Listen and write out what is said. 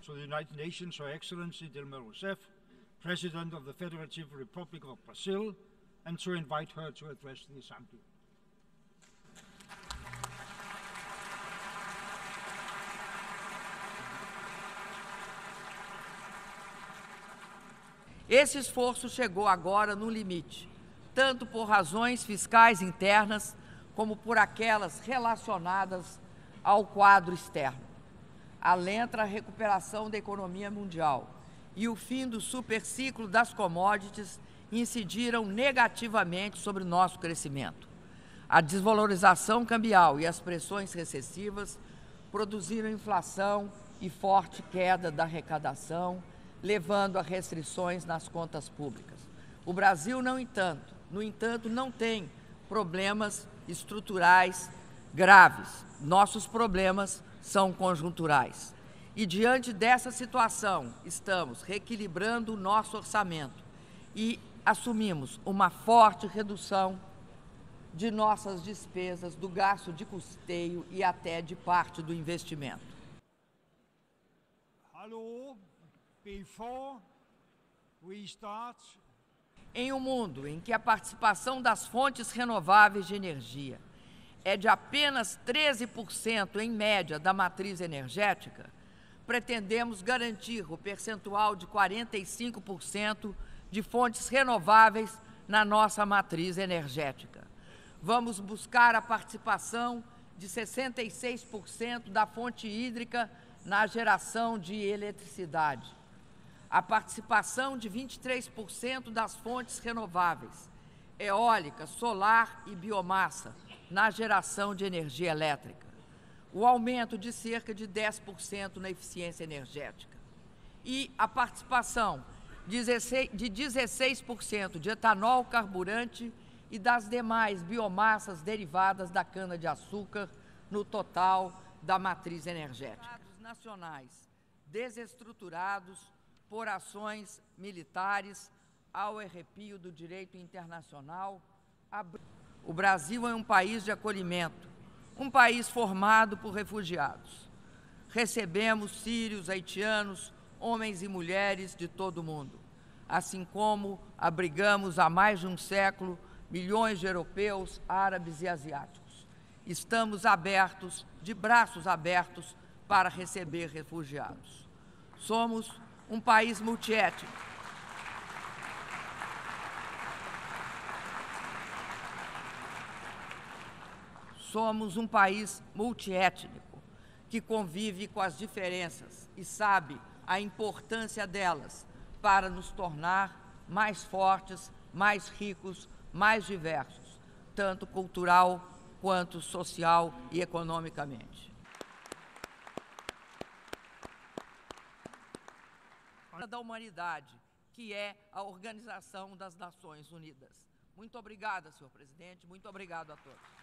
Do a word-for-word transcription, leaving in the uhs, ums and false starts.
to the United Nations, Her Excellency Dilma Rousseff, President of the Federative Republic of Brazil, and to invite her to address the Assembly. Esse esforço chegou agora no limite, tanto por razões fiscais internas, como por aquelas relacionadas ao quadro externo. A lenta recuperação da economia mundial e o fim do superciclo das commodities incidiram negativamente sobre o nosso crescimento. A desvalorização cambial e as pressões recessivas produziram inflação e forte queda da arrecadação, levando a restrições nas contas públicas. O Brasil, no entanto, no entanto, não tem problemas estruturais graves. Nossos problemas são conjunturais. E, diante dessa situação, estamos reequilibrando o nosso orçamento e assumimos uma forte redução de nossas despesas, do gasto de custeio e até de parte do investimento. Hello. Before we start... Em um mundo em que a participação das fontes renováveis de energia é de apenas treze por cento em média da matriz energética, pretendemos garantir o percentual de quarenta e cinco por cento de fontes renováveis na nossa matriz energética. Vamos buscar a participação de sessenta e seis por cento da fonte hídrica na geração de eletricidade, a participação de vinte e três por cento das fontes renováveis, eólica, solar e biomassa, na geração de energia elétrica, o aumento de cerca de dez por cento na eficiência energética e a participação de dezesseis por cento de etanol carburante e das demais biomassas derivadas da cana-de-açúcar no total da matriz energética. Estados nacionais desestruturados por ações militares ao arrepio do direito internacional. O Brasil é um país de acolhimento, um país formado por refugiados. Recebemos sírios, haitianos, homens e mulheres de todo o mundo, assim como abrigamos há mais de um século milhões de europeus, árabes e asiáticos. Estamos abertos, de braços abertos, para receber refugiados. Somos um país multiétnico. Somos um país multiétnico que convive com as diferenças e sabe a importância delas para nos tornar mais fortes, mais ricos, mais diversos, tanto cultural quanto social e economicamente. Da humanidade, que é a Organização das Nações Unidas. Muito obrigada, senhor presidente, muito obrigado a todos.